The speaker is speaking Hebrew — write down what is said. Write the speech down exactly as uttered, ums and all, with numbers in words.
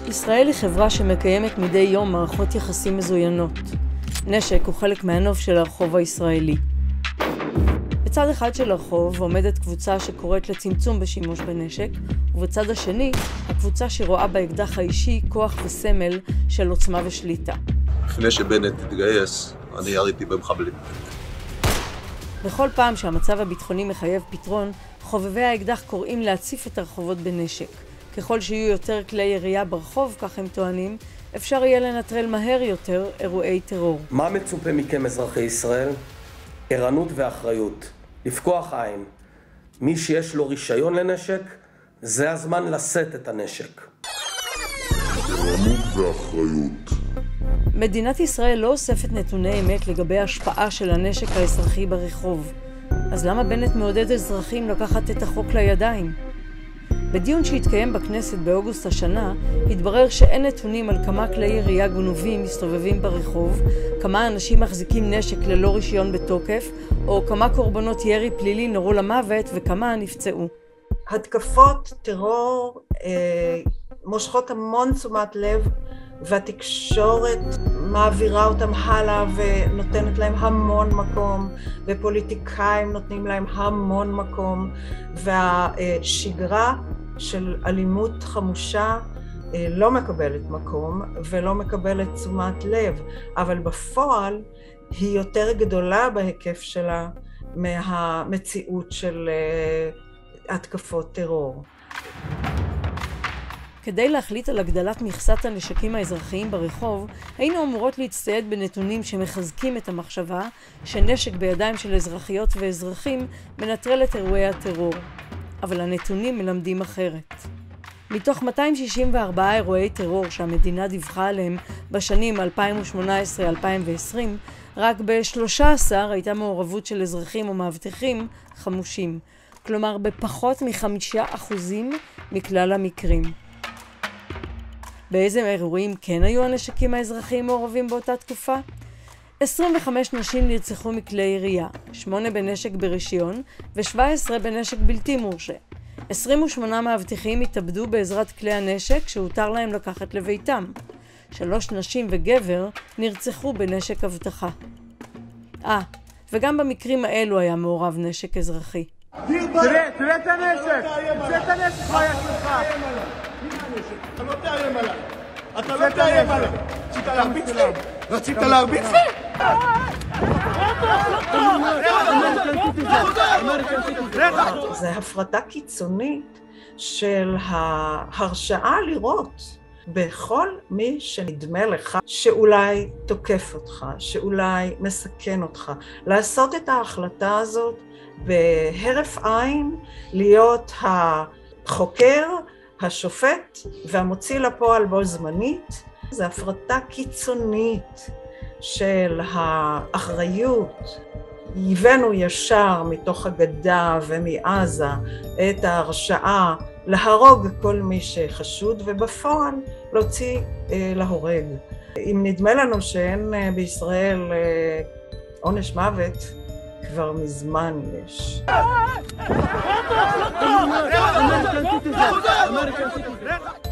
ישראל היא חברה שמקיימת מדי יום מערכות יחסים מזוינות. נשק הוא חלק מהנוף של הרחוב הישראלי. בצד אחד של הרחוב עומדת קבוצה שקוראת לצמצום בשימוש בנשק, ובצד השני, הקבוצה שרואה באקדח האישי כוח וסמל של עוצמה ושליטה. לפני שבנט התגייס, אני יריתי במחבלים. בכל פעם שהמצב הביטחוני מחייב פתרון, חובבי האקדח קוראים להציף את הרחובות בנשק. ככל שיהיו יותר כלי ירייה ברחוב, כך הם טוענים, אפשר יהיה לנטרל מהר יותר אירועי טרור. מה מצופה מכם אזרחי ישראל? ערנות ואחריות. לפקוח עין. מי שיש לו רישיון לנשק, זה הזמן לשאת את הנשק. ערנות ואחריות. מדינת ישראל לא אוספת נתוני אמת לגבי ההשפעה של הנשק האזרחי ברחוב. אז למה בנט מעודד אזרחים לקחת את החוק לידיים? בדיון שהתקיים בכנסת באוגוסט השנה, התברר שאין נתונים על כמה כלי ירייה גונבים מסתובבים ברחוב, כמה אנשים מחזיקים נשק ללא רישיון בתוקף, או כמה קורבנות ירי פלילי נורו למוות וכמה נפצעו. התקפות טרור אה, מושכות המון תשומת לב, והתקשורת מעבירה אותם הלאה ונותנת להם המון מקום, ופוליטיקאים נותנים להם המון מקום, והשגרה של אלימות חמושה לא מקבלת מקום ולא מקבלת תשומת לב, אבל בפועל היא יותר גדולה בהיקף שלה מהמציאות של התקפות טרור. כדי להחליט על הגדלת מכסת הנשקים האזרחיים ברחוב, היינו אמורות להצטייד בנתונים שמחזקים את המחשבה שנשק בידיים של אזרחיות ואזרחים מנטרל את אירועי הטרור. אבל הנתונים מלמדים אחרת. מתוך מאתיים שישים וארבעה אירועי טרור שהמדינה דיווחה עליהם בשנים אלפיים ושמונה עשרה עד אלפיים ועשרים, רק ב-שלושה עשר הייתה מעורבות של אזרחים או מאבטחים חמושים, כלומר בפחות מחמישה אחוזים מכלל המקרים. באיזה אירועים כן היו הנשקים האזרחיים מעורבים באותה תקופה? עשרים וחמש נשים נרצחו מכלי ירייה, שמונה בנשק ברישיון ו-שבע עשרה בנשק בלתי מורשה. עשרים ושמונה מאבטחים התאבדו בעזרת כלי הנשק שהותר להם לקחת לביתם. שלוש נשים וגבר נרצחו בנשק אבטחה. אה, וגם במקרים האלו היה מעורב נשק אזרחי. תראה, תראה את הנשק! תראה את הנשק, מה היה שלך? אתה לא תאיים עליי! אתה לא תאיים עליי! רצית להרביץ לי? רצית להרביץ לי? זה הפרטה קיצונית של ההרשאה לירות בכל מי שנדמה לך שאולי תוקף אותך, שאולי מסכן אותך. לעשות את ההחלטה הזאת בהרף עין, להיות החוקר, השופט והמוציא לפועל בו זמנית. זה הפרטה קיצונית של האחריות. הבאנו ישר מתוך הגדה ומעזה את ההרשאה להרוג כל מי שחשוד, ובפועל להוציא אה, להורג. אם נדמה לנו שאין אה, בישראל אה, עונש מוות, כבר מזמן יש.